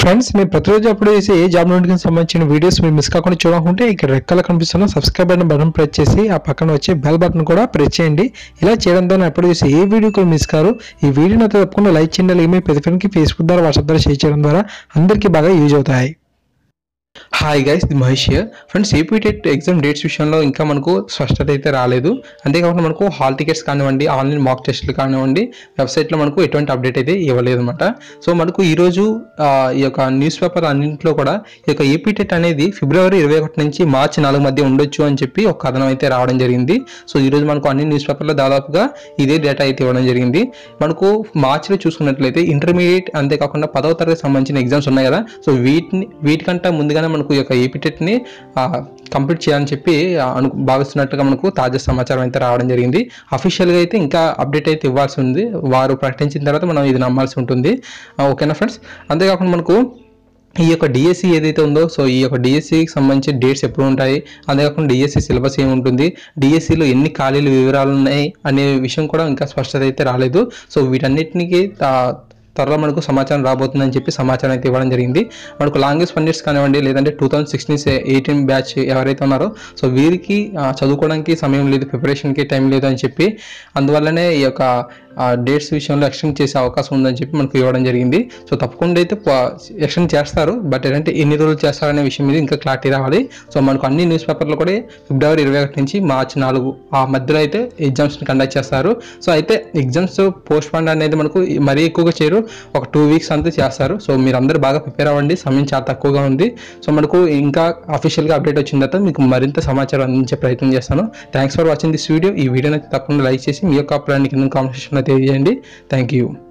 Friends మీరు ప్రతిరోజు upload చేసే ఏ జాబ్ నోటిఫికేషన్ సంబంధించిన వీడియోస్ మీరు మిస్ కాకుండా చూడాలనుకుంటే ఇక్కడ రెడ్ కలర్ కనిపిస్తున్న సబ్స్క్రైబ్ బటన్ ప్రెస్ చేసి ఆ పక్కన వచ్చే బెల్ బటన్ కూడా ప్రెస్ చేయండి. ఇలా చేయడం ద్వారా అప్లోడ్ చేసే ఏ వీడియో కూడా మిస్ కారు. ఈ వీడియోని అయితే తప్పకుండా లైక్ చేయండి. అలాగే మీ ప్రతి ఫ్రెండ్కి ఫేస్బుక్ ద్వారా వాట్సాప్ ద్వారా షేర్ చేయడం ద్వారా అందరికీ బాగా యూజ్ అవుతాయి. Hi guys, the Mahesh here. Friends, APTET exam dates విషయంలో ఇంకా మనకు స్పష్టత అయితే రాలేదు. అంతేకాకుండా మనకు హాల్ టికెట్స్ కానివ్వండి, ఆన్లైన్ మాక్ టెస్ట్లు కానివ్వండి, వెబ్సైట్లో మనకు ఎటువంటి అప్డేట్ అయితే ఇవ్వలేదు అనమాట. సో మనకు ఈరోజు ఈ యొక్క న్యూస్ పేపర్ అన్నింటిలో కూడా ఈ యొక్క ఏపీటెట్ అనేది ఫిబ్రవరి 21 నుంచి మార్చి 4 మధ్య ఉండొచ్చు అని చెప్పి ఒక కథనం అయితే రావడం జరిగింది. సో ఈరోజు మనకు అన్ని న్యూస్ పేపర్లో దాదాపుగా ఇదే డేటా అయితే ఇవ్వడం జరిగింది. మనకు మార్చిలో చూసుకున్నట్లయితే ఇంటర్మీడియట్, అంతేకాకుండా 10వ తరగతి సంబంధించిన ఎగ్జామ్స్ ఉన్నాయి కదా. సో వీటికంటే ముందుగానే మనకు ఈ యొక్క ఏపీటెట్ని కంప్లీట్ చేయాలని చెప్పి భావిస్తున్నట్టుగా మనకు తాజా సమాచారం అయితే రావడం జరిగింది. అఫీషియల్గా అయితే ఇంకా అప్డేట్ అయితే ఇవ్వాల్సి ఉంది. వారు ప్రకటించిన తర్వాత మనం ఇది నమ్మాల్సి ఉంటుంది. ఓకేనా ఫ్రెండ్స్? అంతేకాకుండా మనకు ఈ యొక్క డిఎస్సి ఏదైతే ఉందో, సో ఈ యొక్క డిఎస్సికి సంబంధించి డేట్స్ ఎప్పుడు ఉంటాయి, అంతేకాకుండా డిఎస్సి సిలబస్ ఏముంటుంది, డిఎస్సిలో ఎన్ని ఖాళీలు వివరాలు ఉన్నాయి అనే విషయం కూడా ఇంకా స్పష్టత అయితే రాలేదు. సో వీటన్నిటికీ త్వరలో మనకు సమాచారం రాబోతుందని చెప్పి సమాచారం అయితే ఇవ్వడం జరిగింది. మనకు లాంగ్వేజ్ పండిట్స్ కానివ్వండి, లేదంటే 2016-18 బ్యాచ్ ఎవరైతే ఉన్నారో సో వీరికి చదువుకోవడానికి సమయం లేదు, ప్రిపరేషన్కి టైం లేదు అని చెప్పి అందువల్లనే ఈ యొక్క డేట్స్ విషయంలో ఎక్స్టెండ్ చేసే అవకాశం ఉందని చెప్పి మనకు ఇవ్వడం జరిగింది. సో తప్పకుండా అయితే ఎక్స్టెండ్ చేస్తారు. బట్ ఏంటంటే ఎన్ని రోజులు చేస్తారనే విషయం మీద ఇంకా క్లారిటీ రావాలి. సో మనకు అన్ని న్యూస్ పేపర్లో కూడా ఫిబ్రవరి 21 నుంచి మార్చి 4 ఆ మధ్యలో అయితే ఎగ్జామ్స్ని కండక్ట్ చేస్తారు. సో అయితే ఎగ్జామ్స్ పోస్ట్ పోన్ అనేది మనకు మరీ ఎక్కువగా చేయరు, ఒక 2 వీక్స్ అంతా చేస్తారు. సో మీరు అందరూ బాగా ప్రిపేర్ అవ్వండి, సమయం చాలా తక్కువగా ఉంది. సో మనకు ఇంకా అఫీషియల్గా అప్డేట్ వచ్చిన తర్వాత మీకు మరింత సమాచారం అందించే ప్రయత్నం చేస్తాను. Thanks for watching this video. ఈ వీడియోని తప్పకుండా లైక్ చేసి మీ యొక్క అభిప్రాయాన్ని కింద కామెంట్ సెక్షన్లో తెలియజేయండి. Thank you.